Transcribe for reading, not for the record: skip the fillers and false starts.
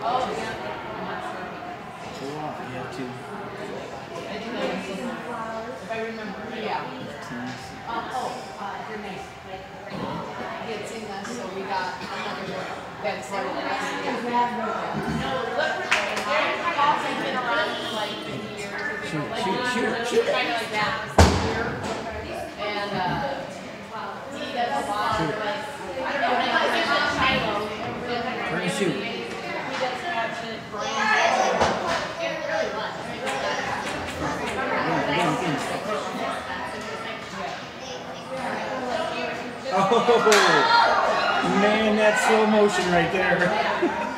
Pull off. You have to. If I remember, yeah. Your name. He had seen us, so we got another one. That's part of that. Shoot. Kind of like that. And he does a lot of like, I don't know, Shiloh. Turn and shoot. He does catch it, brain. It really was. Oh, man, that's slow motion right there.